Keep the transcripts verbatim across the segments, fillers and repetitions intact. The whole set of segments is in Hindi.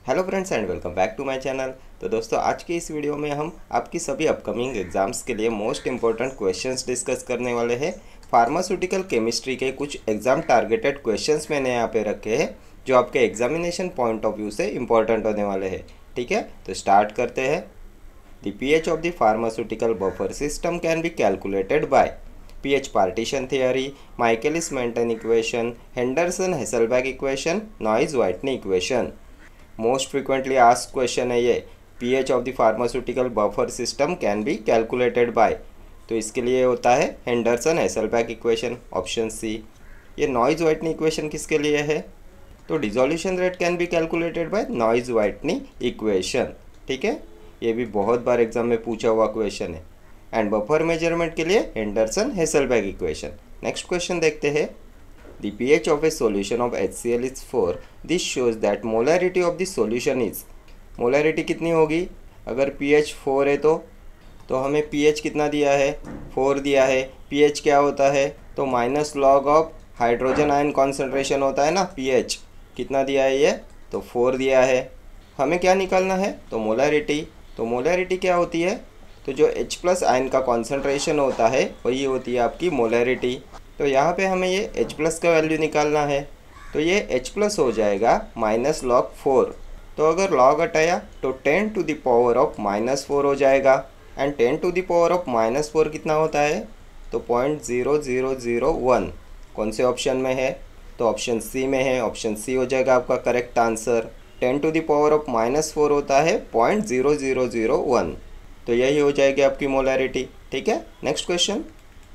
Hello friends and welcome back to my channel. तो दोस्तों, आज की इस वीडियो में हम आपकी सभी अपकमिंग एग्जाम्स के लिए मोस्ट इंपॉर्टेंट क्वेश्चंस डिस्कस करने वाले हैं। फार्मास्यूटिकल केमिस्ट्री के कुछ एग्जाम टारगेटेड क्वेश्चंस मैंने यहाँ पे रखे हैं जो आपके एग्जामिनेशन पॉइंट ऑफ व्यू से इंपॉर्टेंट होने वाले हैं। ठीक है, तो स्टार्ट करते हैं। The pH of the pharmaceutical buffer system can be calculated by pH partition theory, Michaelis-Menten equation, Henderson-Hasselbalch equation, Noyes-Whitney equation। Most frequently asked question है ये। PH of the pharmaceutical buffer system can be calculated by, तो इसके लिए होता है Henderson Hasselbalch equation, option C. ये नॉइज वाइटनी इक्वेशन किसके लिए है? तो dissolution rate can be calculated by Noyes Whitney equation. ठीक है, ये भी बहुत बार एग्जाम में पूछा हुआ क्वेश्चन है। एंड बफर मेजरमेंट के लिए Henderson Hasselbalch equation. Next question देखते हैं। The pH of a solution of HCl is four. This shows that molarity of the solution is, molarity कितनी होगी? अगर pH फोर है तो तो हमें pH कितना दिया है? फोर दिया है। pH क्या होता है? तो minus log of hydrogen ion concentration होता है ना। pH कितना दिया है ये? तो फोर दिया है। हमें क्या निकालना है? तो मोलारिटी। तो मोलारिटी क्या होती है? तो जो H प्लस आयन का कॉन्सेंट्रेशन होता है वही होती है आपकी मोलारिटी। तो यहाँ पे हमें ये H प्लस का वैल्यू निकालना है, तो ये H प्लस हो जाएगा माइनस लॉग फोर। तो अगर लॉग हटाया तो ten to the power of minus four हो जाएगा। And ten to the power of minus four कितना होता है? तो point zero zero zero one. कौन से ऑप्शन में है? तो ऑप्शन सी में है। ऑप्शन सी हो जाएगा आपका correct answer. Ten to the power of minus four होता है point zero zero zero one, तो यही हो जाएगी आपकी मोलारिटी। ठीक है, next question.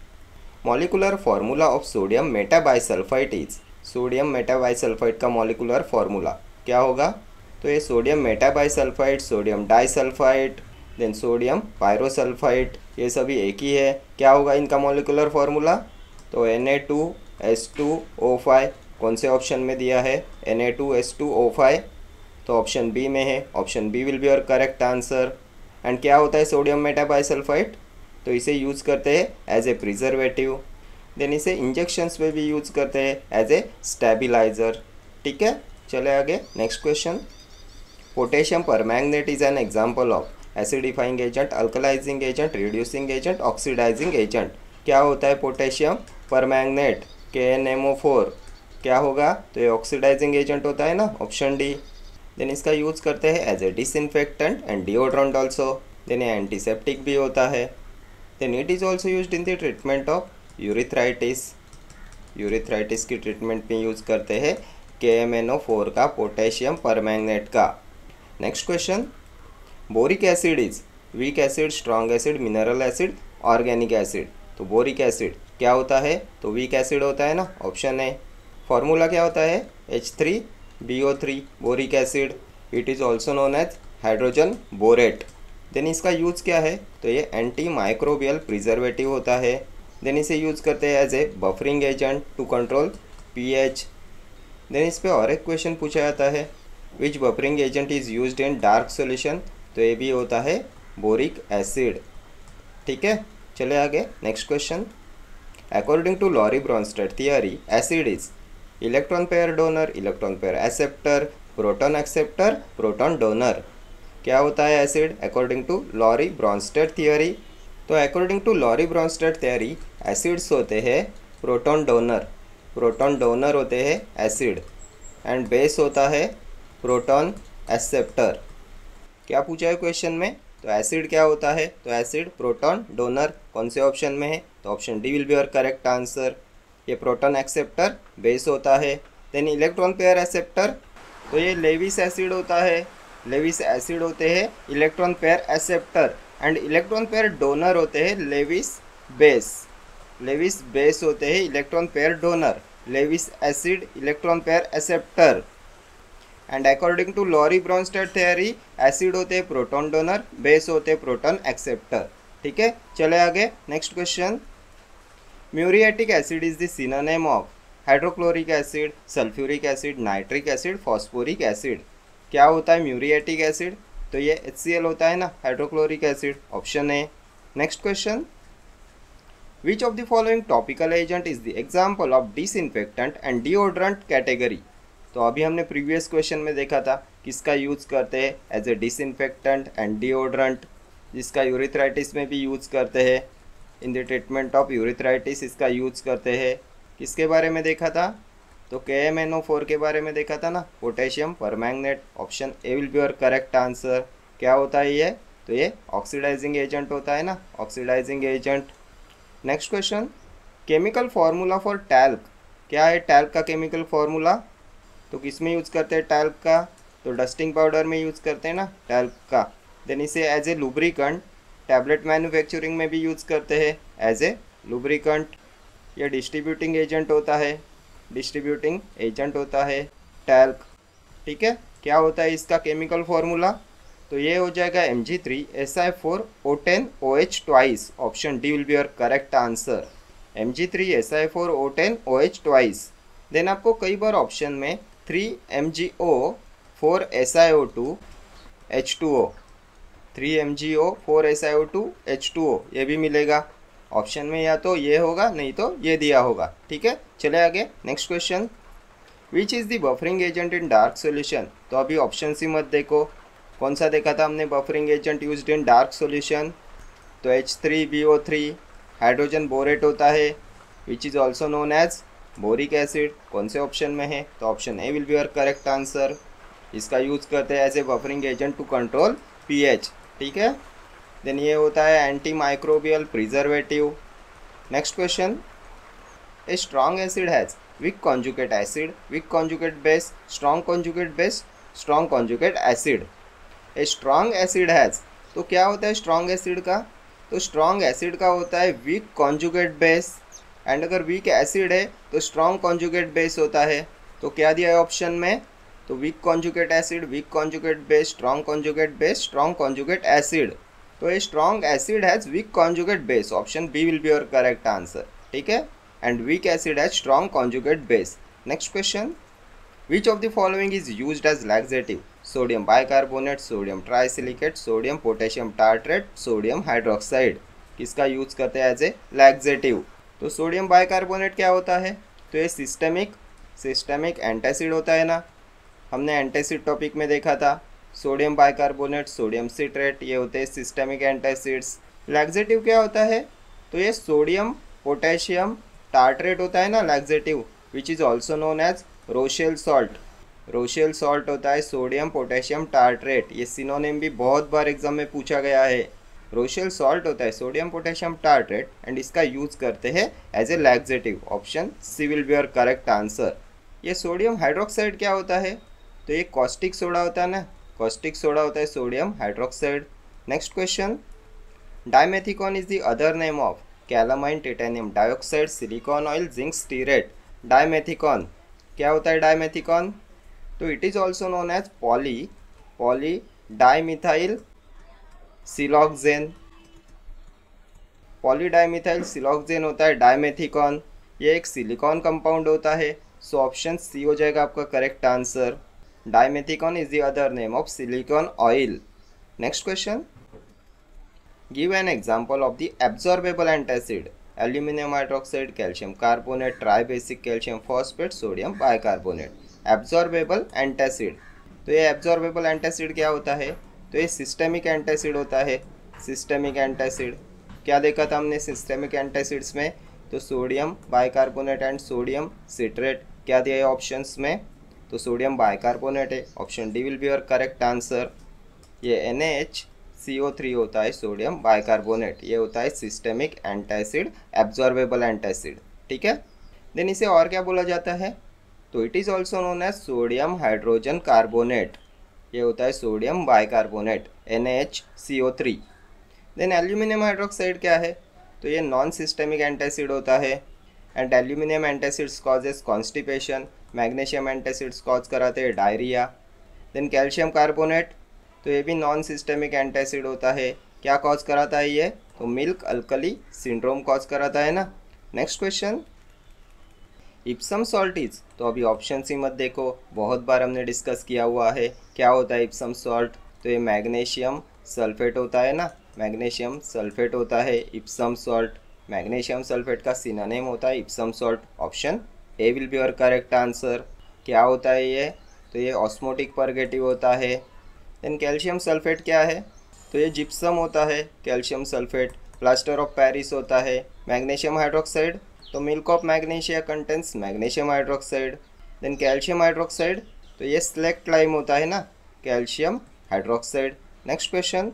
Molecular formula of sodium metabisulphite is, sodium metabisulphite का मॉलिकुलर फार्मूला क्या होगा? तो ये sodium metabisulphite, sodium disulphite, then sodium pyrosulphite, ये सभी एक ही है। क्या होगा इनका मॉलिकुलर फार्मूला? तो N A two S two O five. कौन से ऑप्शन में दिया है? N A two S two O five, तो ऑप्शन बी में है। Option B will be your correct answer. And क्या होता है सोडियम मेटाबाइसल्फाइड? तो इसे यूज़ करते हैं एज ए प्रिजर्वेटिव, देन इसे इंजेक्शंस में भी यूज़ करते हैं एज ए स्टेबिलाइजर। ठीक है, चले आगे। Next question. Potassium permanganate is an example of acidifying agent, alkalizing agent, reducing agent, oxidizing agent. क्या होता है potassium permanganate? K N M O four. क्या होगा? तो ये ऑक्सीडाइजिंग एजेंट होता है ना, ऑप्शन डी। देन इसका यूज़ करते हैं as a disinfectant and deodorant also. Then ये एंटीसेप्टिक भी होता है। Then it is also used in the treatment of urethritis, यूरिथ्राइटिस की ट्रीटमेंट में यूज़ करते हैं K M N O four का, पोटेशियम परमैंगनेट का। Next question. Boric acid is weak acid, strong acid, mineral acid, organic acid. तो बोरिक एसिड क्या होता है? तो वीक एसिड होता है ना, ऑप्शन है। फॉर्मूला क्या होता है? H three B O three, boric acid. It is also known as hydrogen borate. Then इसका यूज़ क्या है? तो ये एंटी माइक्रोबियल प्रिजर्वेटिव होता है। देन इसे यूज़ करते हैं as a buffering agent to control pH. Then इस पे और एक क्वेश्चन पूछा जाता है, which buffering agent is used in dark solution? तो ये भी होता है बोरिक एसिड। ठीक है, चले आगे। Next question. According to Lowry Bronsted theory, acid is electron pair donor, electron pair acceptor, proton acceptor, proton donor. क्या होता है acid according to Lowry Bronsted theory? तो according to Lowry Bronsted theory acids होते हैं प्रोटॉन डोनर, प्रोटॉन डोनर होते हैं एसिड। एंड बेस होता है प्रोटॉन एक्सेप्टर। क्या पूछा है क्वेश्चन में? तो एसिड क्या होता है? तो एसिड प्रोटॉन डोनर। कौन से ऑप्शन में है? तो option D will be your correct answer. ये प्रोटॉन एक्सेप्टर बेस होता है। देन इलेक्ट्रॉन पेयर एक्सेप्टर, तो ये लेविस एसिड होता है। लेविस एसिड होते हैं electron pair acceptor. And electron pair donor होते हैं लेविस बेस। लेविस बेस होते हैं electron pair donor, Lewis acid electron pair acceptor. And according to Lowry Bronsted theory acid होते हैं प्रोटॉन डोनर, बेस होते हैं प्रोटॉन एक्सेप्टर। ठीक है, चले आगे। Next question. Muriatic acid is the synonym of hydrochloric acid, sulphuric acid, nitric acid, phosphoric acid. क्या होता है म्यूरिएटिक एसिड? तो ये एच सी एल होता है ना, हाइड्रोक्लोरिक एसिड, ऑप्शन है। Next question. Which of the following topical agent is the example of disinfectant and deodorant category? तो अभी हमने प्रीवियस क्वेश्चन में देखा था किसका यूज़ करते हैं as a disinfectant and deodorant, जिसका यूरिथ्राइटिस में भी यूज़ करते हैं। In the treatment of urethritis इसका यूज़ करते हैं। किसके बारे में देखा था? तो के एम एन ओ फोर के बारे में देखा था ना, potassium permanganate. Option A will be your correct answer. क्या होता है ये? तो ये ऑक्सीडाइजिंग एजेंट होता है ना, oxidizing agent. Next question, chemical formula for talc. क्या है टैल्क का केमिकल फार्मूला? तो किस में यूज़ करते हैं टैल्क का? तो डस्टिंग पाउडर में यूज़ करते हैं ना टैल्क का। देन इसे as a lubricant tablet manufacturing में भी यूज़ करते हैं एज ए लुब्रिकेंट। ये डिस्ट्रीब्यूटिंग एजेंट होता है, डिस्ट्रीब्यूटिंग एजेंट होता है टैल्क। ठीक है, क्या होता है इसका केमिकल फार्मूला? तो ये हो जाएगा M G three S I four O ten O H twice. Option D will be your correct answer. M G three S I four O ten O H twice. Then आपको कई बार ऑप्शन में three M G O four S I O two H two O, three M G O four S I O two H two O ये भी मिलेगा ऑप्शन में, या तो ये होगा नहीं तो ये दिया होगा। ठीक है, चले आगे। Next question, which is the buffering agent in dark solution. तो अभी ऑप्शन सी मत देखो, कौन सा देखा था हमने buffering agent used in dark solution? तो H three B O three hydrogen borate होता है, which is also known as boric acid. कौन से ऑप्शन में है? तो option A will be your correct answer. इसका यूज़ करते हैं as a buffering agent to control pH. ठीक है, देन ये होता है anti microbial preservative. Next question, a strong acid has weak conjugate acid, weak conjugate base, strong conjugate base, strong conjugate acid. A strong acid has, तो क्या होता है स्ट्रॉन्ग एसिड का? तो स्ट्रॉन्ग एसिड का होता है वीक कॉन्जुगेट बेस, एंड अगर वीक एसिड है तो स्ट्रॉन्ग कॉन्जुगेट बेस होता है। तो क्या दिया है ऑप्शन में? तो weak conjugate acid, weak conjugate base, strong conjugate base, strong conjugate acid. तो a strong acid has weak conjugate base. Option B will be your correct answer. ठीक है, and weak acid has strong conjugate base. Next question, which of the following is used as laxative? Sodium bicarbonate, sodium trisilicate, sodium potassium tartrate, sodium hydroxide. किसका यूज करते हैं एज ए लैक्सेटिव? तो सोडियम बाइकार्बोनेट क्या होता है? तो ये सिस्टेमिक सिस्टेमिक एंटासिड होता है ना, हमने एंटासिड टॉपिक में देखा था। सोडियम बाइकार्बोनेट, सोडियम सिट्रेट, ये होते हैं सिस्टेमिक एंटासिड्स। लैक्सेटिव क्या होता है? तो ये सोडियम पोटेशियम टार्ट्रेट होता है ना laxative, which is also known as Rochelle salt. Rochelle salt होता है सोडियम पोटेशियम टार्ट्रेट। ये सिनोनिम भी बहुत बार एग्जाम में पूछा गया है। रोशेल सॉल्ट होता है सोडियम पोटेशियम टार्ट्रेट, एंड इसका यूज़ करते हैं as a laxative. Option C will be your correct answer. ये सोडियम हाइड्रोक्साइड क्या होता है? तो ये कॉस्टिक सोडा होता है ना, कॉस्टिक सोडा होता है sodium hydroxide. Next question, dimethicone is the other name of calamine, titanium dioxide, silicone oil, zinc stearate. Dimethicone क्या होता है? डाइमेथिकॉन, तो it is also known as poly poly dimethyl siloxane. Polydimethyl siloxane होता है डाइमेथिकॉन। ये एक सिलिकॉन कंपाउंड होता है। सो ऑप्शन सी हो जाएगा आपका correct answer. Dimethicone is the other name of silicone oil. Next question, give an example of the absorbable antacid. Aluminium hydroxide, calcium carbonate, tribasic calcium phosphate, sodium bicarbonate. Absorbable antacid, तो ये एब्जॉर्बेबल एंटासिड क्या होता है? तो ये सिस्टेमिक एंटासिड होता है। सिस्टेमिक एंटासिड क्या देखा था हमने सिस्टेमिक एंटासिड्स में? तो sodium bicarbonate and sodium citrate. क्या दिया है ऑप्शंस में? तो सोडियम बाइकार्बोनेट है। Option D will be your correct answer. ये N A H C O three होता है सोडियम बाइकार्बोनेट, ये होता है सिस्टेमिक एंटासिड, एब्जॉर्बेबल एंटासिड। ठीक है, देन इसे और क्या बोला जाता है? तो it is also known as sodium hydrogen carbonate, ये होता है sodium bicarbonate, N A H C O three. Then aluminium hydroxide क्या है? तो ये नॉन सिस्टेमिक एंटासिड होता है, and aluminium antacids causes constipation. Magnesium antacids cause कराते हैं डायरिया। देन कैल्शियम कार्बोनेट, तो ये भी नॉन सिस्टेमिक एंटासिड होता है। क्या कॉज कराता है ये? तो मिल्क अल्कली सिंड्रोम कॉज कराता है ना। Next question, Epsom salt is, तो अभी ऑप्शन सी मत देखो, बहुत बार हमने डिस्कस किया हुआ है। क्या होता है इप्सम सॉल्ट? तो ये मैग्नीशियम सल्फेट होता है ना, मैग्नीशियम सल्फेट होता है इप्सम सॉल्ट। मैग्नीशियम सल्फेट का सिनोनिम होता है Epsom salt. Option A will be your correct answer. क्या होता है ये? तो ये ऑस्मोटिक परगेटिव होता है। देन कैल्शियम सल्फेट क्या है, तो ये जिप्सम होता है calcium sulphate. Plaster of Paris होता है मैग्नीशियम हाइड्रोक्साइड, तो milk of magnesia contains magnesium hydroxide. Then calcium hydroxide, तो ये स्लेक्ट लाइम होता है ना, calcium hydroxide. Next question,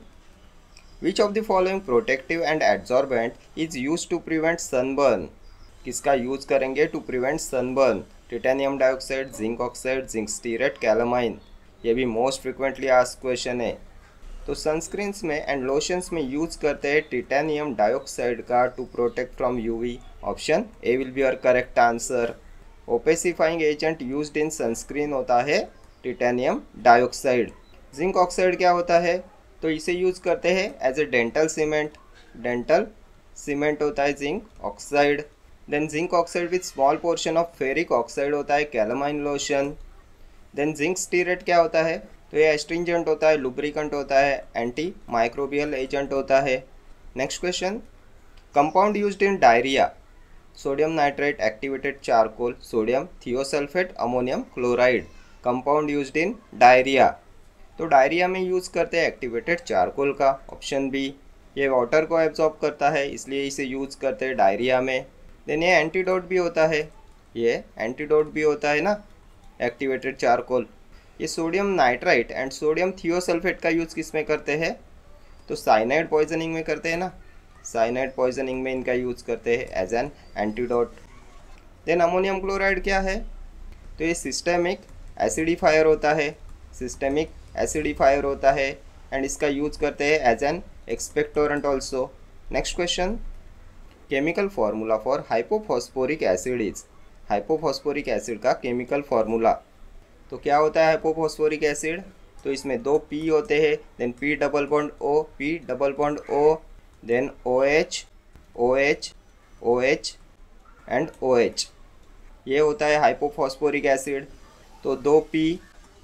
which of the following protective and adsorbent is use to prevent sunburn, किसका यूज करेंगे to prevent sunburn, titanium dioxide, zinc oxide, zinc stearate, calamine. ये भी मोस्ट फ्रिक्वेंटली आस्क्ड क्वेश्चन है। तो सनस्क्रीन्स में एंड लोशंस में यूज करते हैं टिटेनियम डाइऑक्साइड का to protect from UV. Option A will be your correct answer. Opacifying agent used in sunscreen होता है टिटेनियम डाइऑक्साइड। जिंक ऑक्साइड क्या होता है, तो इसे यूज करते हैं as a dental cement, dental cement होता है zinc oxide. Then zinc oxide with small portion of ferric oxide होता है calamine lotion. Then zinc stearate क्या होता है, तो ये एस्ट्रिंजेंट होता है, लुब्रिकेंट होता है, एंटी माइक्रोबियल एजेंट होता है। Next question, compound used in diarrhoea, sodium nitrate, activated charcoal, sodium thiosulphate, ammonium chloride. Compound used in diarrhoea, तो डायरिया में यूज़ करते हैं एक्टिवेटेड चारकोल का, ऑप्शन बी। ये वाटर को एब्जॉर्ब करता है इसलिए इसे यूज़ करते हैं डायरिया में। देन ये एंटीडोट भी होता है, ये एंटीडोट भी होता है ना एक्टिवेटेड चारकोल। ये sodium nitrite and sodium thiosulphate का यूज़ किस में करते हैं, तो साइनाइड पॉइजनिंग में करते हैं ना, साइनाइड पॉइजनिंग में इनका यूज़ करते हैं as an antidote. Then ammonium chloride क्या है, तो ये सिस्टेमिक एसिडिफायर होता है, सिस्टेमिक एसिडिफायर होता है एंड इसका यूज करते हैं as an expectorant also. Next question, chemical formula for hypophosphoric acid is, hypophosphoric acid का केमिकल फार्मूला, तो क्या होता है हाइपोफॉस्फोरिक एसिड, तो इसमें दो पी होते हैं, then P double bond O, P double bond O, then O H, O H, O H and O H, ये होता है हाइपोफॉस्फोरिक एसिड। तो दो पी,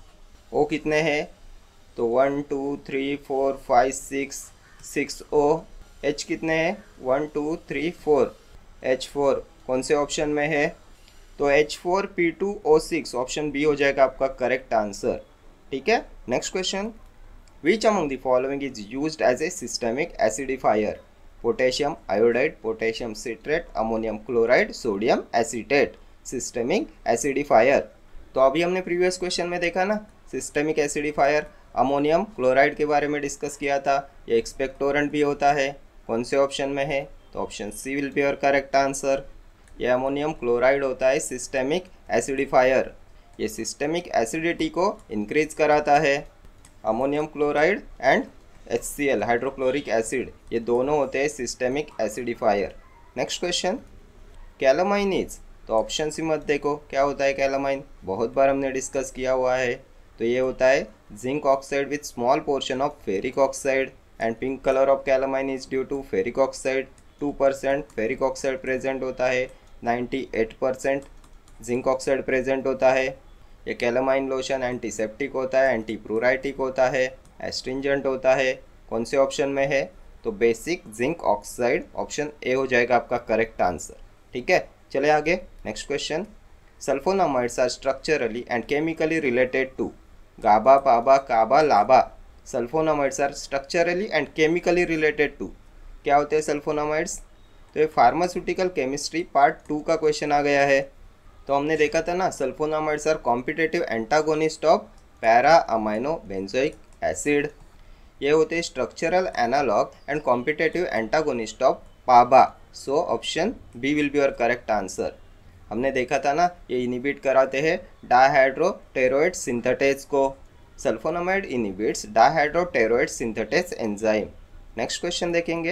ओ कितने हैं, तो one two three four five six, six O. H कितने हैं, one two three four, H four कौन से ऑप्शन में है, तो H four P two O six, option B हो जाएगा आपका करेक्ट आंसर। ठीक है। Next question, which among the following is used as a systemic acidifier, potassium iodide, potassium citrate, ammonium chloride, sodium acetate. Systemic acidifier, तो अभी हमने प्रीवियस क्वेश्चन में देखा ना सिस्टेमिक एसिडिफायर, अमोनियम क्लोराइड के बारे में डिस्कस किया था। ये एक्सपेक्टोरेंट भी होता है, कौन से ऑप्शन में है, तो option C will be your correct answer. ये अमोनियम क्लोराइड होता है सिस्टेमिक एसिडिफायर, ये सिस्टेमिक एसिडिटी को इंक्रीज कराता है। Ammonium chloride and H C L hydrochloric acid, ये दोनों होते हैं systemic acidifier. Next question, calamine is, तो ऑप्शन सी मत देखो, क्या होता है कैलामाइन, बहुत बार हमने डिस्कस किया हुआ है। तो ये होता है zinc oxide with small portion of ferric oxide and pink colour of calamine is due to ferric oxide. Two percent ferric oxide present होता है, ninety eight percent zinc oxide present होता है। ये कैलामाइन लोशन एंटीसेप्टिक होता है, एंटी प्रूराइटिक होता है, एस्ट्रिंजेंट होता है, कौन से ऑप्शन में है, तो basic zinc oxide, option A हो जाएगा आपका करेक्ट आंसर। ठीक है, चले आगे। Next question, sulphonamides are structurally and chemically related to GABA, PABA, CABA, LABA. Sulphonamides are structurally and chemically related to, क्या होते हैं सल्फोनामाइड्स, तो ये फार्मास्यूटिकल केमिस्ट्री पार्ट टू का क्वेश्चन आ गया है। तो हमने देखा था ना sulphonamides are competitive antagonist of para amino benzoic acid. ये होते हैं structural analogue and competitive antagonist of PABA. So option B will be your correct answer. हमने देखा था ना ये इनिबिट कराते हैं डायहाइड्रोटेरोइड सिंथेटेज को। Sulphonamide inhibits dihydropteroate synthetase enzyme. Next question देखेंगे,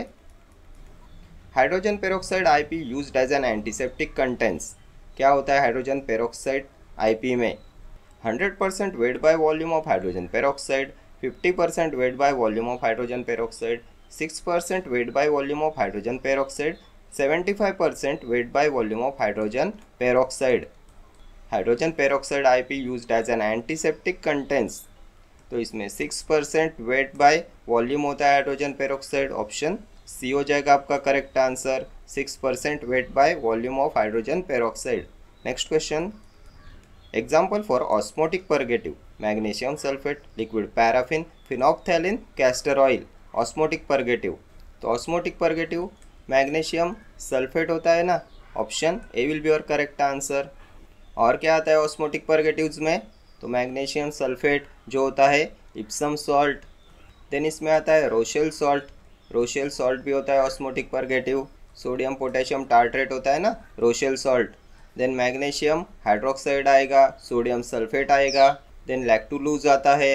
hydrogen peroxide IP used as an antiseptic contents, क्या होता है हाइड्रोजन पेरोक्साइड आईपी में, hundred percent weight by volume of hydrogen peroxide, fifty percent weight by volume of hydrogen peroxide, six percent weight by volume of hydrogen peroxide, seventy five percent weight by volume of hydrogen peroxide. Hydrogen peroxide IP used as an antiseptic contents, तो इसमें six percent weight by volume होता है हाइड्रोजन पेरोक्साइड, ऑप्शन सी हो जाएगा आपका correct answer, six percent weight by volume of hydrogen peroxide. Next question, example for osmotic purgative, magnesium sulphate, liquid paraffin, phenolphthalein, castor oil. Osmotic purgative, तो ऑस्मोटिक परगेटिव मैग्नीशियम सल्फेट होता है ना, option A will be your correct answer. और क्या आता है ऑस्मोटिक परगेटिव्स में, तो मैग्नीशियम सल्फेट जो होता है इप्सम सॉल्ट, देन इसमें आता है रोशेल सॉल्ट, रोशेल सॉल्ट भी होता है osmotic purgative. Sodium potassium tartrate होता है ना, Rochelle salt. Then magnesium hydroxide आएगा, सोडियम सल्फेट आएगा, देन लैक्टुलूज आता है,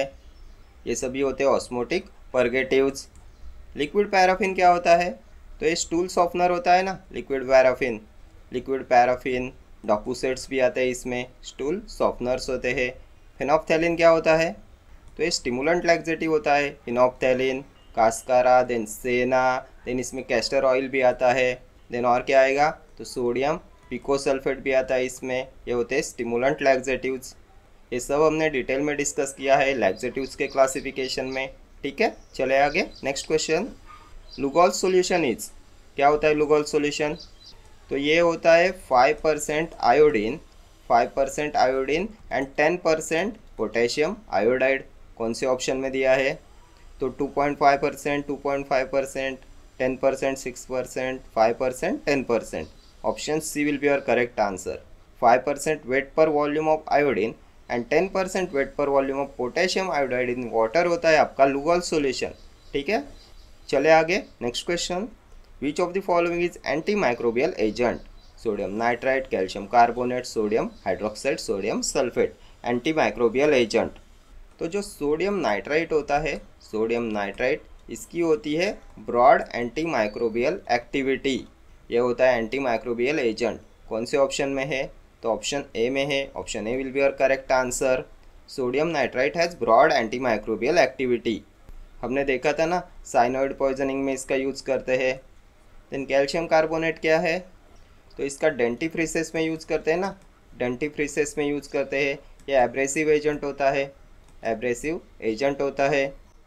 ये सभी होते हैं ऑस्मोटिक परगेटिव्स। लिक्विड पैराफिन क्या होता है, तो ये स्टूल सॉफ्टनर होता है ना, liquid paraffin, liquid paraffin docusates भी आते हैं इसमें, स्टूल सॉफ्टनर्स होते हैं। फिनोप्थैलिन क्या होता है, तो ये स्टिमुलेंट लैक्सेटिव होता है, phenolphthalein, cascara, then senna, then इसमें कैस्टर ऑयल भी आता है, देन और क्या आएगा, तो सोडियम पिकोसल्फेट भी आता है इसमें, ये होते हैं स्टिमुलेंट लैक्सेटिव्स। ये सब हमने डिटेल में डिस्कस किया है लैक्सेटिव्स के क्लासिफिकेशन में, ठीक है। चले आगे, next question, Lugol's solution is, क्या होता है लुगॉल्स सॉल्यूशन, तो ये होता है five percent iodine, five percent iodine and ten percent potassium iodide. कौन से ऑप्शन में दिया है, तो two point five percent, two point five percent, ten percent, six percent, five percent, ten percent. Option C will be your correct answer. Five percent weight per volume of iodine and ten percent weight per volume of potassium iodide in water होता है आपका लुगॉल्स सॉल्यूशन, ठीक है। चले आगे, next question, which of the following is anti microbial agent, sodium nitrite, calcium carbonate, sodium hydroxide, sodium sulphate, anti microbial agent. तो जो सोडियम नाइट्राइट होता है, सोडियम नाइट्राइट, इसकी होती है ब्रॉड एंटी माइक्रोबियल एक्टिविटी, ये होता है एंटी माइक्रोबियल एजेंट। कौन से ऑप्शन में है, तो ऑप्शन ए में है, option A will be your correct answer. Sodium nitrite has broad anti microbial activity, हमने देखा था ना साइनोइड पॉइजनिंग में इसका यूज़ करते हैं। देन कैल्शियम कार्बोनेट क्या है, तो इसका डेंटिफ्रिसेस में यूज़ करते हैं ना, डेंटिफ्रिसेस में यूज़ करते हैं, ये एब्रेसिव एजेंट होता है, एब्रेसिव एजेंट होता है।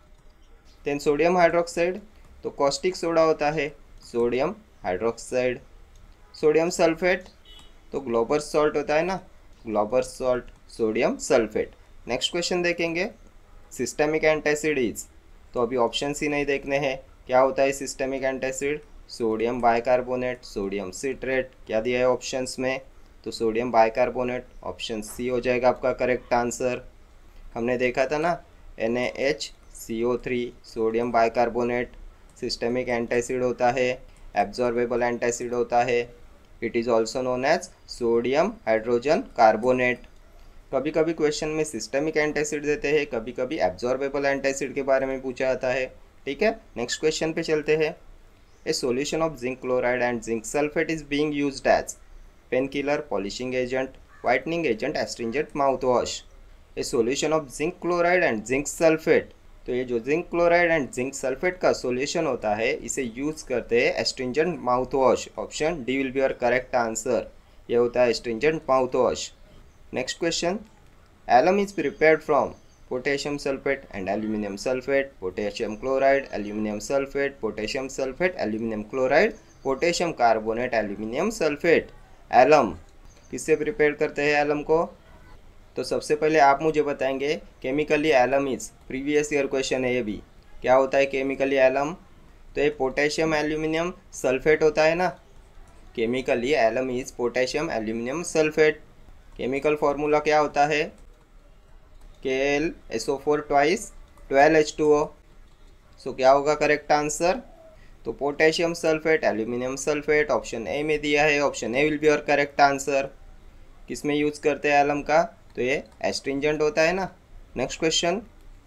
देन सोडियम हाइड्रोक्साइड, तो कॉस्टिक सोडा होता है, सोडियम हाइड्रोक्साइड। सोडियम सल्फेट, तो ग्लोबर सॉल्ट होता है ना, Glauber salt, sodium sulphate. Next question देखेंगे, सिस्टेमिक एंटासिड इज, तो अभी ऑप्शन सी नहीं देखने हैं, क्या होता है systemic antacid, sodium bicarbonate, sodium citrate, क्या दिया है ऑप्शंस में, तो सोडियम बाइकार्बोनेट, ऑप्शन सी हो जाएगा आपका करेक्ट आंसर। हमने देखा था ना N A H C O three, sodium bicarbonate systemic antacid होता है, एब्जॉर्बेबल एंटासिड होता है, it is also known as sodium hydrogen carbonate. कभी कभी क्वेश्चन में सिस्टेमिक एंटासिड देते हैं, कभी कभी एब्जॉर्बेबल एंटासिड के बारे में पूछा जाता है, ठीक है। नेक्स्ट क्वेश्चन पे चलते हैं, a solution of zinc chloride and zinc sulphate is being used as painkiller, polishing agent, whitening agent, astringent mouthwash. A solution of zinc chloride and zinc sulphate, तो ये जो zinc chloride and zinc sulphate का सॉल्यूशन होता है इसे यूज़ करते हैं astringent mouthwash, option D will be your correct answer, ये होता है astringent mouthwash. Next question, alum is prepared from potassium sulphate and aluminium sulphate, potassium chloride, aluminium sulphate, potassium sulphate, aluminium chloride, potassium carbonate, aluminium sulphate. Alum किससे प्रिपेयर करते हैं एलम को, तो सबसे पहले आप मुझे बताएंगे chemically alum is, previous year question है ये भी, क्या होता है केमिकली एलम, तो ये पोटेशियम एल्यूमिनियम सल्फेट होता है ना, chemically alum is potassium aluminium sulphate. Chemical formula क्या होता है, K L S O four twice twelve H two O. So क्या होगा करेक्ट आंसर, तो potassium sulphate, aluminium sulphate, option A में दिया है, option A will be your correct answer. किस में यूज़ करते हैं एलम का, तो ये एस्ट्रिंजेंट होता है ना। Next question,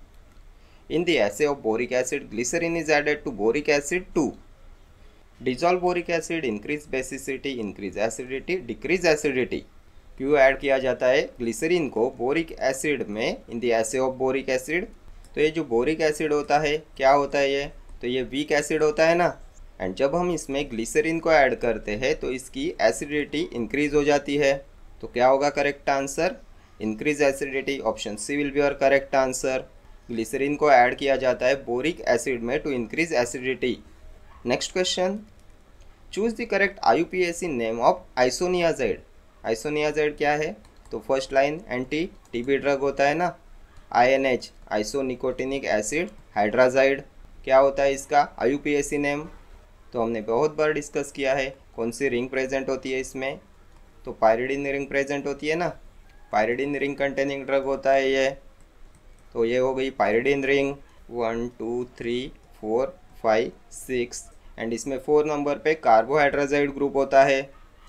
in the assay of boric acid glycerine is added to boric acid to dissolve boric acid, increase basicity, increase acidity, decrease acidity. क्यों ऐड किया जाता है ग्लिसरीन को बोरिक एसिड में in the assay of boric acid, तो ये जो बोरिक एसिड होता है क्या होता है ये, तो ये वीक एसिड होता है ना, एंड जब हम इसमें ग्लिसरीन को ऐड करते हैं तो इसकी एसिडिटी इंक्रीज हो जाती है, तो क्या होगा correct answer, increase acidity, option C will be your correct answer. Glycerine को ऐड किया जाता है बोरिक एसिड में to increase acidity. Next question, choose the correct I U P A C name of isoniazid. Isoniazid क्या है, तो first line anti TB drug होता है ना। I N H isonicotinic acid hydrazide क्या होता है इसका I U P A C name. तो हमने बहुत बार डिस्कस किया है कौन सी रिंग प्रेजेंट होती है इसमें, तो पायरिडीन रिंग प्रेजेंट होती है ना। पायरिडीन रिंग कंटेनिंग ड्रग होता है ये। तो ये हो गई pyridine ring one two three four five six and इसमें फोर नंबर पे कार्बोहाइड्राजाइड ग्रुप होता है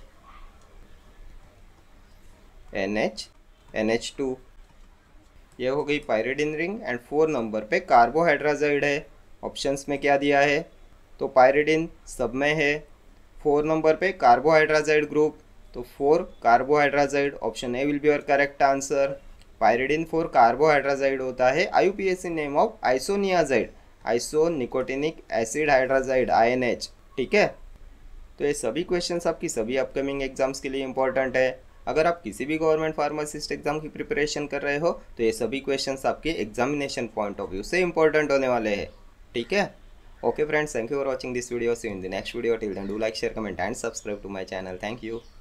N H N H two. ये हो गई pyridine ring and four number पे कार्बोहाइड्राजाइड है। ऑप्शंस में क्या दिया है, तो पायरिडीन सब में है, फोर नंबर पे कार्बोहाइड्राजाइड ग्रुप, तो four carbohydrazide option A will be your correct answer. Pyridine four carbohydrazide होता है I U P A C name of isoniazid isonicotinic acid hydrazide I N H. ठीक है, तो ये सभी क्वेश्चंस आपकी सभी अपकमिंग एग्जाम्स के लिए इंपॉर्टेंट है। अगर आप किसी भी गवर्नमेंट फार्मासिस्ट एग्जाम की प्रिपरेशन कर रहे हो तो ये सभी क्वेश्चंस आपके एग्जामिनेशन पॉइंट ऑफ व्यू से इंपॉर्टेंट होने वाले हैं। ठीक है, okay friends, thank you for watching this video. See you in the next video. Till then do like share comment and subscribe to my channel. Thank you.